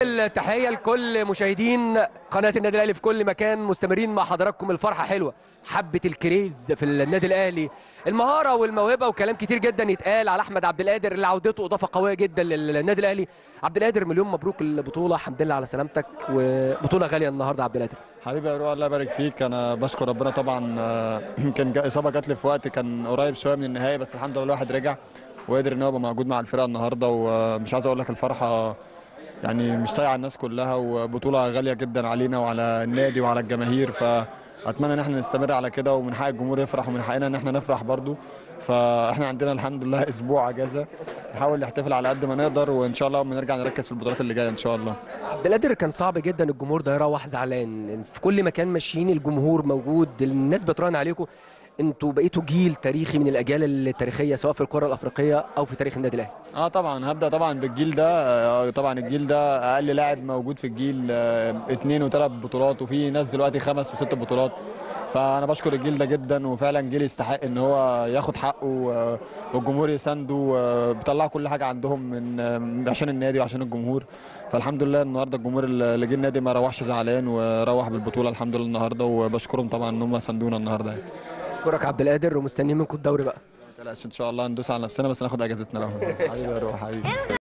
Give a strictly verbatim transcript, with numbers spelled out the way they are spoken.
التحية لكل مشاهدين قناة النادي الأهلي في كل مكان، مستمرين مع حضراتكم. الفرحة حلوة، حبة الكريز في النادي الأهلي، المهارة والموهبة وكلام كتير جدا يتقال على أحمد عبد القادر اللي عودته إضافة قوية جدا للنادي الأهلي. عبد القادر مليون مبروك البطولة، الحمد لله على سلامتك، وبطولة غالية النهاردة عبد القادر. حبيبي يا روح، الله يبارك فيك. انا بشكر ربنا طبعا. آه، يمكن جا- اصابه جات لي في وقت كان قريب شويه من النهائي، بس الحمد لله الواحد رجع وقدر ان هو يبقى موجود مع الفرقه النهارده. ومش عايز اقول لك الفرحه يعني مش طايعه الناس كلها، وبطوله غاليه جدا علينا وعلى النادي وعلى الجماهير. فاتمنى ان احنا نستمر على كده، ومن حق الجمهور يفرح ومن حقنا ان احنا نفرح برضو. فاحنا عندنا الحمد لله اسبوع اجازه، نحاول نحتفل على قد ما نقدر، وان شاء الله لما نرجع نركز في البطولات اللي جايه ان شاء الله. عبد القادر كان صعب جدا الجمهور ده يروح زعلان، في كل مكان ماشيين الجمهور موجود، الناس بتراهن عليكم، انتوا بقيتوا جيل تاريخي من الاجيال التاريخيه سواء في القاره الافريقيه او في تاريخ النادي الاهلي. اه طبعا هبدا طبعا بالجيل ده. آه طبعا الجيل ده اقل لاعب موجود في الجيل، آه اتنين وثلاث بطولات، وفي ناس دلوقتي خمس وست بطولات. فانا بشكر الجيل ده جدا، وفعلا جيل يستحق ان هو ياخد حقه، آه والجمهور يسانده، آه بيطلعوا كل حاجه عندهم من آه عشان النادي وعشان الجمهور. فالحمد لله النهارده الجمهور اللي جه النادي ما روحش زعلان، وروح بالبطوله الحمد لله النهارده، وبشكرهم طبعا ان هم ساندونا النهارده يعني. اشكرك عبد القادر، ومستنيين منكم الدوري بقى. ما تقلقش ان شاء الله ندوس على نفسنا، بس ناخد اجازتنا الاول. حبيبي يا روح حبيبي.